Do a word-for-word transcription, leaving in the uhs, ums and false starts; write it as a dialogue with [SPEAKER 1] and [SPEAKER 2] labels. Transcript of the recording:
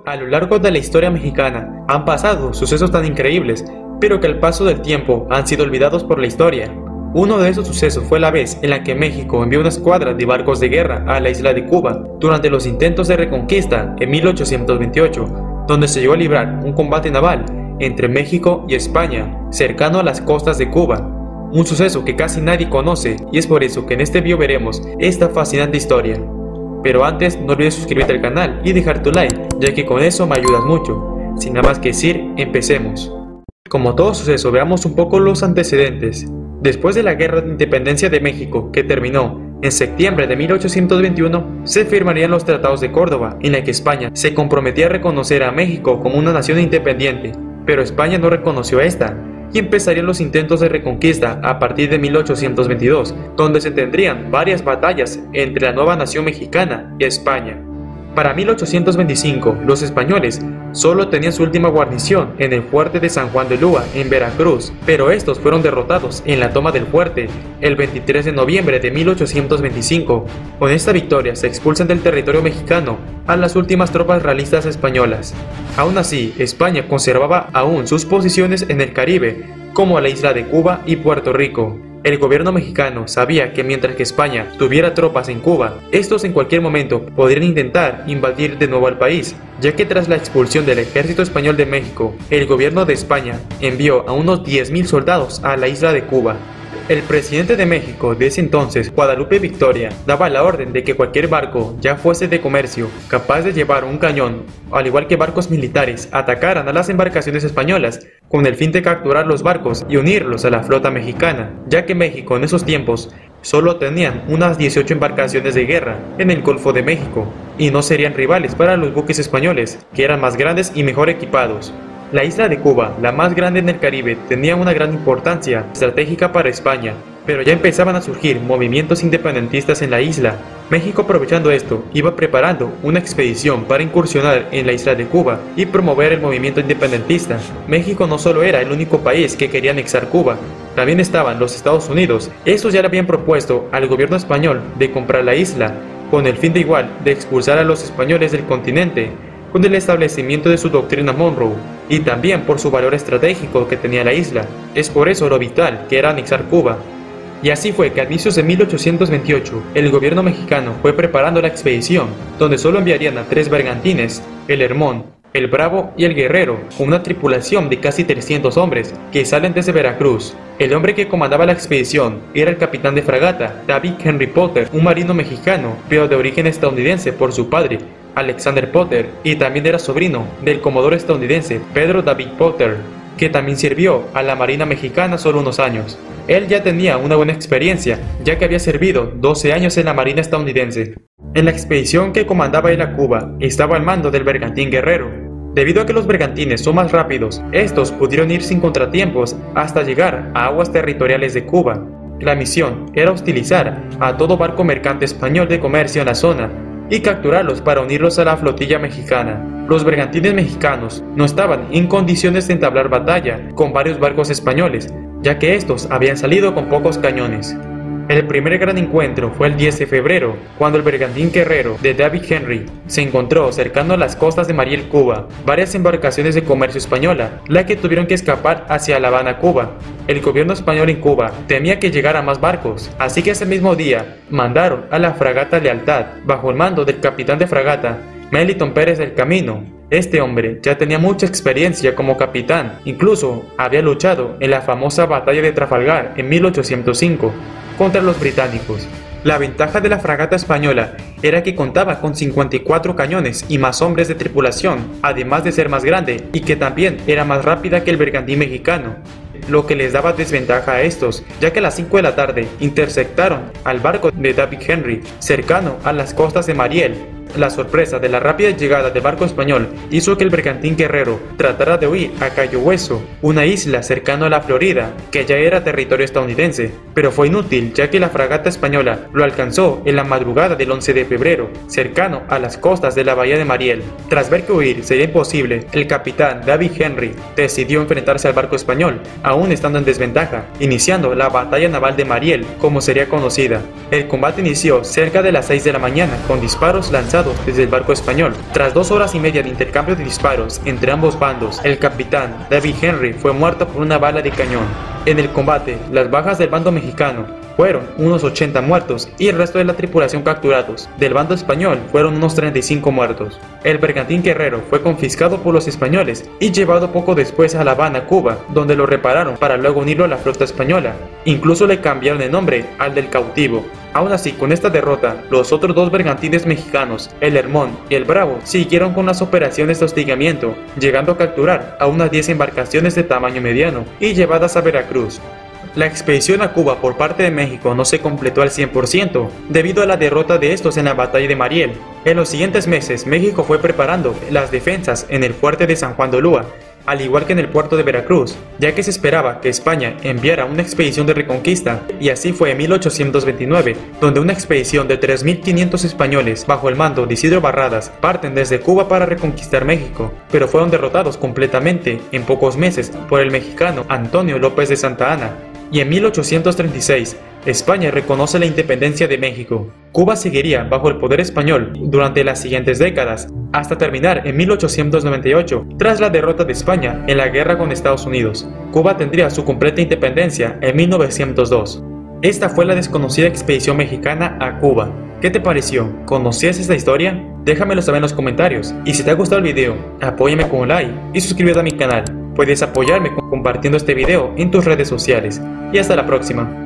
[SPEAKER 1] A lo largo de la historia mexicana han pasado sucesos tan increíbles, pero que al paso del tiempo han sido olvidados por la historia. Uno de esos sucesos fue la vez en la que México envió una escuadra de barcos de guerra a la isla de Cuba durante los intentos de reconquista en mil ochocientos veintiocho, donde se llegó a librar un combate naval entre México y España, cercano a las costas de Cuba. Un suceso que casi nadie conoce y es por eso que en este video veremos esta fascinante historia. Pero antes no olvides suscribirte al canal y dejar tu like, ya que con eso me ayudas mucho. Sin nada más que decir, empecemos. Como todo suceso, veamos un poco los antecedentes. Después de la Guerra de Independencia de México, que terminó en septiembre de mil ochocientos veintiuno, se firmarían los Tratados de Córdoba, en la que España se comprometía a reconocer a México como una nación independiente, pero España no reconoció esta, y empezarían los intentos de reconquista a partir de mil ochocientos veintidós, donde se tendrían varias batallas entre la nueva nación mexicana y España. Para mil ochocientos veinticinco, los españoles solo tenían su última guarnición en el fuerte de San Juan de Ulúa, en Veracruz, pero estos fueron derrotados en la toma del fuerte el veintitrés de noviembre de mil ochocientos veinticinco. Con esta victoria se expulsan del territorio mexicano a las últimas tropas realistas españolas. Aún así, España conservaba aún sus posiciones en el Caribe, como la isla de Cuba y Puerto Rico. El gobierno mexicano sabía que mientras que España tuviera tropas en Cuba, estos en cualquier momento podrían intentar invadir de nuevo al país, ya que tras la expulsión del ejército español de México, el gobierno de España envió a unos diez mil soldados a la isla de Cuba. El presidente de México de ese entonces, Guadalupe Victoria, daba la orden de que cualquier barco, ya fuese de comercio, capaz de llevar un cañón, al igual que barcos militares, atacaran a las embarcaciones españolas, con el fin de capturar los barcos y unirlos a la flota mexicana, ya que México en esos tiempos solo tenían unas dieciocho embarcaciones de guerra en el Golfo de México, y no serían rivales para los buques españoles, que eran más grandes y mejor equipados. La isla de Cuba, la más grande en el Caribe, tenía una gran importancia estratégica para España, pero ya empezaban a surgir movimientos independentistas en la isla. México, aprovechando esto, iba preparando una expedición para incursionar en la isla de Cuba y promover el movimiento independentista. México no solo era el único país que quería anexar Cuba, también estaban los Estados Unidos. Estos ya le habían propuesto al gobierno español de comprar la isla, con el fin de igual de expulsar a los españoles del continente, con el establecimiento de su doctrina Monroe, y también por su valor estratégico que tenía la isla. Es por eso lo vital que era anexar Cuba. Y así fue que a inicios de mil ochocientos veintiocho, el gobierno mexicano fue preparando la expedición, donde solo enviarían a tres bergantines, el Hermón, el Bravo y el Guerrero, con una tripulación de casi trescientos hombres que salen desde Veracruz. El hombre que comandaba la expedición era el capitán de fragata David Henry Potter, un marino mexicano, pero de origen estadounidense por su padre, Alexander Potter, y también era sobrino del comodoro estadounidense Pedro David Potter, que también sirvió a la Marina Mexicana solo unos años. Él ya tenía una buena experiencia, ya que había servido doce años en la Marina estadounidense. En la expedición que comandaba él a Cuba, estaba al mando del bergantín Guerrero. Debido a que los bergantines son más rápidos, estos pudieron ir sin contratiempos hasta llegar a aguas territoriales de Cuba. La misión era hostilizar a todo barco mercante español de comercio en la zona y capturarlos para unirlos a la flotilla mexicana. Los bergantines mexicanos no estaban en condiciones de entablar batalla con varios barcos españoles, ya que estos habían salido con pocos cañones. El primer gran encuentro fue el diez de febrero, cuando el bergantín Guerrero de David Henry se encontró cercano a las costas de Mariel, Cuba, varias embarcaciones de comercio española, las que tuvieron que escapar hacia La Habana, Cuba. El gobierno español en Cuba temía que llegaran más barcos, así que ese mismo día mandaron a la fragata Lealtad, bajo el mando del capitán de fragata, Meliton Pérez del Camino. Este hombre ya tenía mucha experiencia como capitán, incluso había luchado en la famosa batalla de Trafalgar en mil ochocientos cinco contra los británicos. La ventaja de la fragata española era que contaba con cincuenta y cuatro cañones y más hombres de tripulación, además de ser más grande y que también era más rápida que el bergantín mexicano, lo que les daba desventaja a estos, ya que a las cinco de la tarde interceptaron al barco de David Henry cercano a las costas de Mariel. La sorpresa de la rápida llegada del barco español hizo que el bergantín Guerrero tratara de huir a Cayo Hueso, una isla cercana a la Florida, que ya era territorio estadounidense, pero fue inútil ya que la fragata española lo alcanzó en la madrugada del once de febrero, cercano a las costas de la bahía de Mariel. Tras ver que huir sería imposible, el capitán David Henry decidió enfrentarse al barco español, aún estando en desventaja, iniciando la batalla naval de Mariel, como sería conocida. El combate inició cerca de las seis de la mañana, con disparos lanzados disparados desde el barco español. Tras dos horas y media de intercambio de disparos entre ambos bandos, el capitán David Henry fue muerto por una bala de cañón. En el combate, las bajas del bando mexicano fueron unos ochenta muertos y el resto de la tripulación capturados. Del bando español fueron unos treinta y cinco muertos. El bergantín Guerrero fue confiscado por los españoles y llevado poco después a La Habana, Cuba, donde lo repararon para luego unirlo a la flota española. Incluso le cambiaron el nombre al del Cautivo. Aún así, con esta derrota, los otros dos bergantines mexicanos, el Hermón y el Bravo, siguieron con las operaciones de hostigamiento, llegando a capturar a unas diez embarcaciones de tamaño mediano y llevadas a Veracruz. La expedición a Cuba por parte de México no se completó al cien por ciento, debido a la derrota de estos en la batalla de Mariel. En los siguientes meses, México fue preparando las defensas en el fuerte de San Juan de Ulúa, al igual que en el puerto de Veracruz, ya que se esperaba que España enviara una expedición de reconquista, y así fue en mil ochocientos veintinueve, donde una expedición de tres mil quinientos españoles bajo el mando de Isidro Barradas parten desde Cuba para reconquistar México, pero fueron derrotados completamente en pocos meses por el mexicano Antonio López de Santa Anna. Y en mil ochocientos treinta y seis, España reconoce la independencia de México. Cuba seguiría bajo el poder español durante las siguientes décadas, hasta terminar en mil ochocientos noventa y ocho, tras la derrota de España en la guerra con Estados Unidos. Cuba tendría su completa independencia en mil novecientos dos. Esta fue la desconocida expedición mexicana a Cuba. ¿Qué te pareció? ¿Conocías esta historia? Déjamelo saber en los comentarios, y si te ha gustado el video, apóyame con un like y suscríbete a mi canal. Puedes apoyarme compartiendo este video en tus redes sociales. Y hasta la próxima.